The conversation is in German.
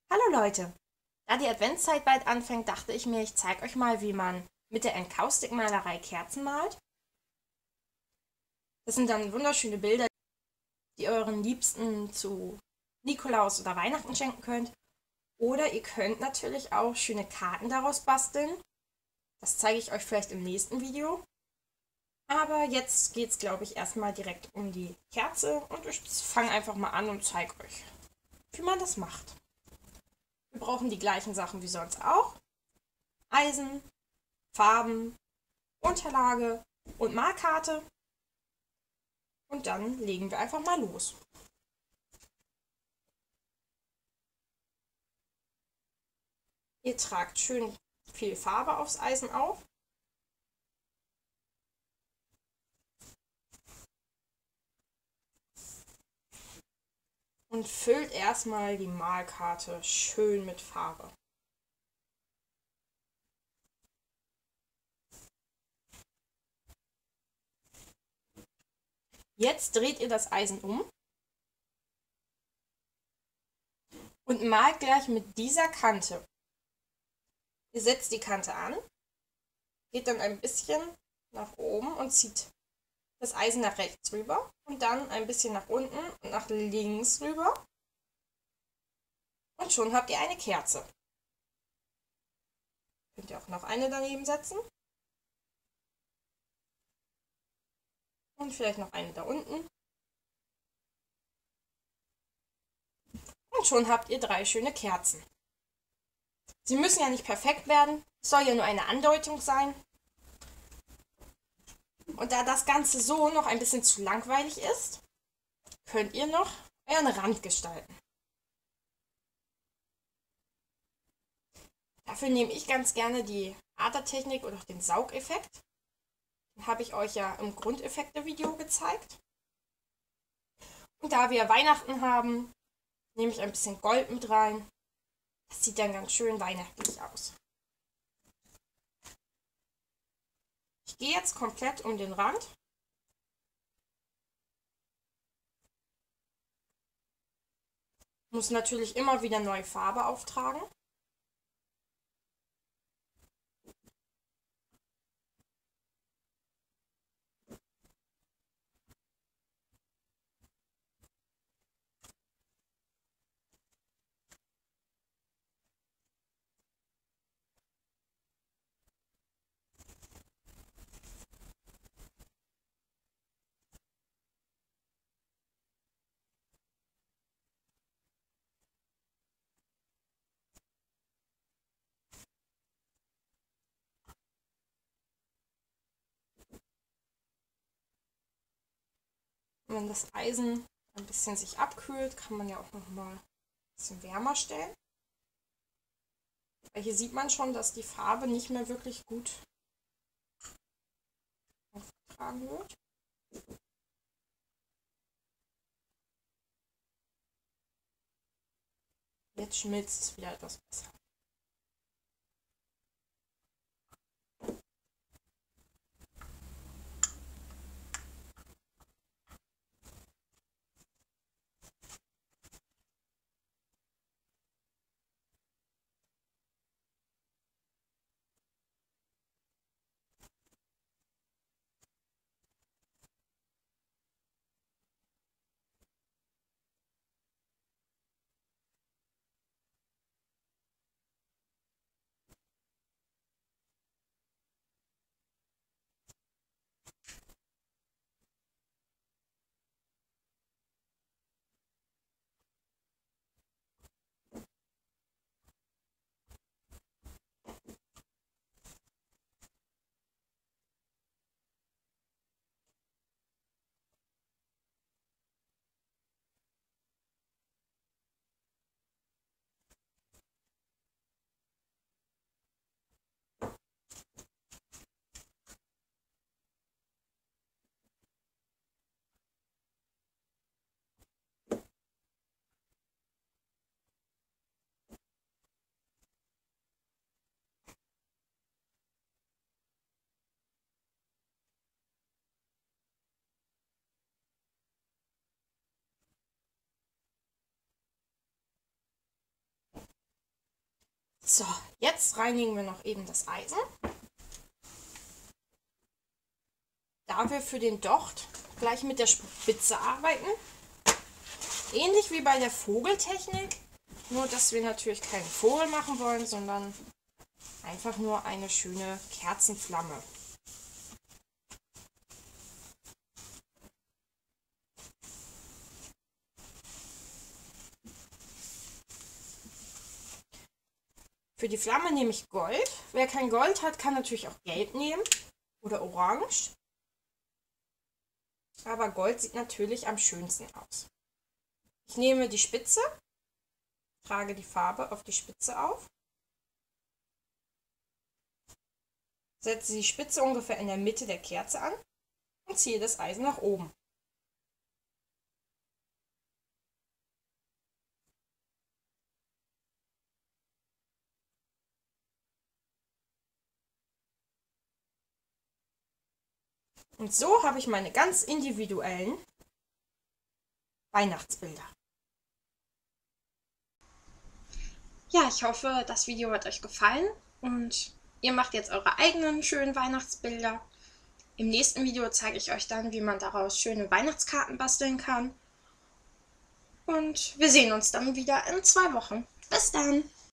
Hallo Leute! Da die Adventszeit bald anfängt, dachte ich mir, ich zeige euch mal, wie man mit der Enkaustikmalerei Kerzen malt. Das sind dann wunderschöne Bilder, die ihr euren Liebsten zu Nikolaus oder Weihnachten schenken könnt. Oder ihr könnt natürlich auch schöne Karten daraus basteln. Das zeige ich euch vielleicht im nächsten Video. Aber jetzt geht es, glaube ich, erstmal direkt um die Kerze und ich fange einfach mal an und zeige euch, wie man das macht. Wir brauchen die gleichen Sachen wie sonst auch. Eisen, Farben, Unterlage und Malkarte. Und dann legen wir einfach mal los. Ihr tragt schön viel Farbe aufs Eisen auf. Und füllt erstmal die Malkarte schön mit Farbe. Jetzt dreht ihr das Eisen um und malt gleich mit dieser Kante. Ihr setzt die Kante an, geht dann ein bisschen nach oben und zieht das Eisen nach rechts rüber und dann ein bisschen nach unten und nach links rüber. Und schon habt ihr eine Kerze. Könnt ihr auch noch eine daneben setzen. Und vielleicht noch eine da unten. Und schon habt ihr 3 schöne Kerzen. Sie müssen ja nicht perfekt werden, es soll ja nur eine Andeutung sein. Und da das Ganze so noch ein bisschen zu langweilig ist, könnt ihr noch euren Rand gestalten. Dafür nehme ich ganz gerne die Adertechnik oder auch den Saugeffekt. Den habe ich euch ja im Grundeffekte-Video gezeigt. Und da wir Weihnachten haben, nehme ich ein bisschen Gold mit rein. Das sieht dann ganz schön weihnachtlich aus. Ich gehe jetzt komplett um den Rand. Muss natürlich immer wieder neue Farbe auftragen. Und wenn das Eisen ein bisschen sich abkühlt, kann man ja auch noch mal ein bisschen wärmer stellen. Weil hier sieht man schon, dass die Farbe nicht mehr wirklich gut aufgetragen wird. Jetzt schmilzt es wieder etwas besser. So, jetzt reinigen wir noch eben das Eisen. Da wir für den Docht gleich mit der Spitze arbeiten, ähnlich wie bei der Vogeltechnik, nur dass wir natürlich keinen Vogel machen wollen, sondern einfach nur eine schöne Kerzenflamme. Für die Flamme nehme ich Gold. Wer kein Gold hat, kann natürlich auch Gelb nehmen oder Orange. Aber Gold sieht natürlich am schönsten aus. Ich nehme die Spitze, trage die Farbe auf die Spitze auf, setze die Spitze ungefähr in der Mitte der Kerze an und ziehe das Eisen nach oben. Und so habe ich meine ganz individuellen Weihnachtsbilder. Ja, ich hoffe, das Video hat euch gefallen und ihr macht jetzt eure eigenen schönen Weihnachtsbilder. Im nächsten Video zeige ich euch dann, wie man daraus schöne Weihnachtskarten basteln kann. Und wir sehen uns dann wieder in 2 Wochen. Bis dann!